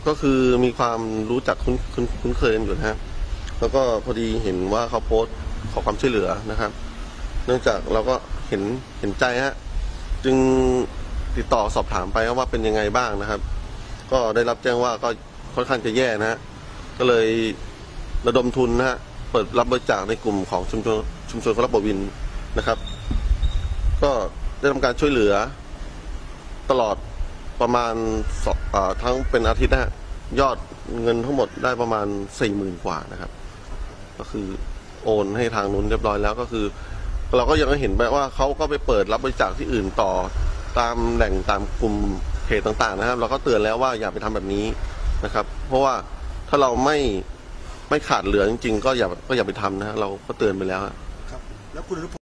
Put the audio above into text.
ก็คือมีความรู้จักคุ้นเคยกันอยู่นะฮะแล้วก็พอดีเห็นว่าเขาโพสต์ขอความช่วยเหลือนะครับเนื่องจากเราก็เห็นใจฮะจึงติดต่อสอบถามไปว่าเป็นยังไงบ้างนะครับก็ได้รับแจ้งว่าก็ค่อนข้างจะแย่นะฮะก็เลยระดมทุนนะฮะเปิดรับบริจาคในกลุ่มของชุมชนคนรับบวินนะครับก็ได้ทำการช่วยเหลือตลอดประมาณทั้งเป็นอาทิตย์นะฮะยอดเงินทั้งหมดได้ประมาณ 40,000 กว่านะครับก็คือโอนให้ทางนู้นเรียบร้อยแล้วก็คือเราก็ยังเห็นแบบว่าเขาก็ไปเปิดรับบริจาคที่อื่นต่อตามแหล่งตามกลุ่มเพจต่างๆนะครับเราก็เตือนแล้วว่าอย่าไปทำแบบนี้นะครับเพราะว่าถ้าเราไม่ขาดเหลือจริงๆก็อย่าไปทำนะฮะเราก็เตือนไปแล้วครับแล้วคุณ